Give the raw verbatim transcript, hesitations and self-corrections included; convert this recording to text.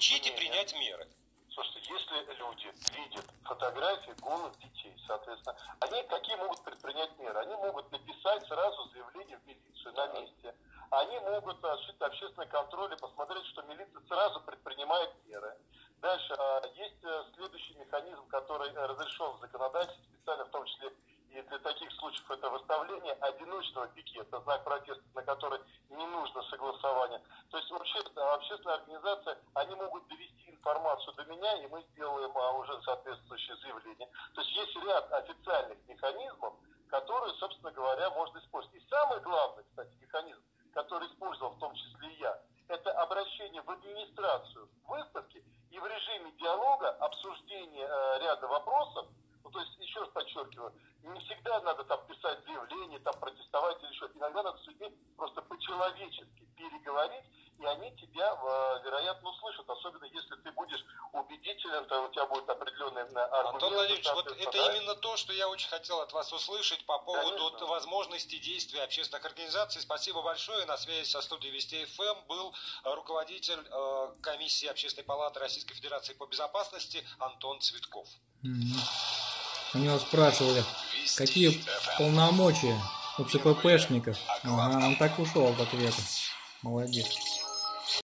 исключить и принять меры. Слушайте, если люди видят фотографии голых детей, соответственно, они какие могут предпринять меры? Они могут написать сразу заявление в милицию на месте. Они могут осуществить общественный контроль и посмотреть, что милиция сразу предпринимает меры. Дальше есть следующий механизм, который разрешен в законодательстве, специально в том числе и для таких случаев, это выставление одиночного пикета, знак протеста, на который не нужно согласование. То есть общественная, общественная организация, они могут довести информацию до меня, и мы сделаем а, уже соответствующее заявление. То есть есть ряд официальных механизмов, которые, собственно говоря, можно использовать. И самый главный, кстати, механизм, который использовал в том числе и я, это обращение в администрацию выставки и в режиме диалога обсуждение э, ряда вопросов. Ну, то есть, еще раз подчеркиваю, не всегда надо там писать заявление, там протестовать или еще. Иногда надо с людьми просто по-человечески переговорить, и они тебя, э, вероятно, услышат. Особенно, если ты будешь убедителен, то у тебя будет определенный аргумент. Антон Владимирович, вот это да? именно то, что я очень хотел от вас услышать по поводу вот возможности действия общественных организаций. Спасибо большое. На связи со студией Вести эф эм был руководитель э, комиссии Общественной палаты Российской Федерации по безопасности Антон Цветков. Mm-hmm. У него спрашивали, какие полномочия у ЦППшников. Ага, он так ушел от ответа. Молодец.